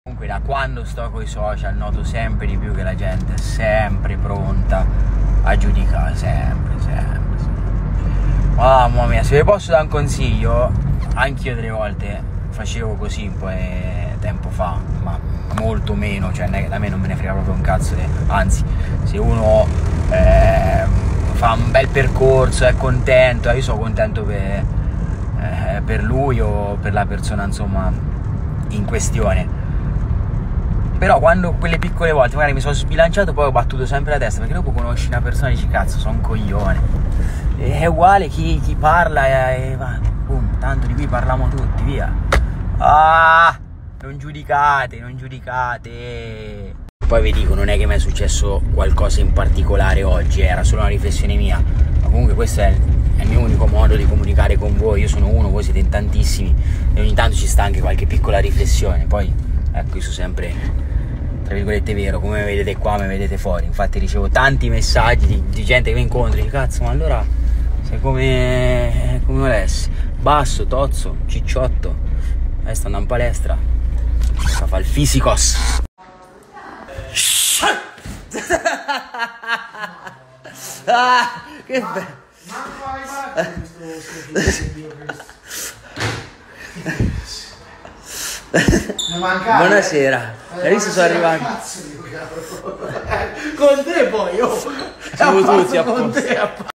Comunque da quando sto coi social noto sempre di più che la gente è sempre pronta a giudicare, sempre. Mamma mia, se vi posso dare un consiglio, anch'io delle volte facevo così un po' di tempo fa, ma molto meno, cioè da me non me ne frega proprio un cazzo, anzi, se uno fa un bel percorso, è contento, io sono contento per lui o per la persona insomma in questione. Però quando quelle piccole volte magari mi sono sbilanciato, poi ho battuto sempre la testa, perché dopo conosci una persona e dici cazzo, sono un coglione. È uguale chi parla e va, boom, tanto di qui parliamo tutti, via. Non giudicate. Poi vi dico, non è che mi è successo qualcosa in particolare oggi, era solo una riflessione mia, ma comunque questo è il mio unico modo di comunicare con voi. Io sono uno, voi siete in tantissimi e ogni tanto ci sta anche qualche piccola riflessione. Poi ecco, io sono sempre, tra virgolette, vero, come mi vedete qua, mi vedete fuori. Infatti ricevo tanti messaggi di gente che mi incontro e dice cazzo, ma allora sei come Alessi, basso, tozzo, cicciotto, sta andando in palestra, sta fa il fisicos. Che bello. Buonasera, hai visto sono arrivato? Con te poi, Siamo tutti a con posto. te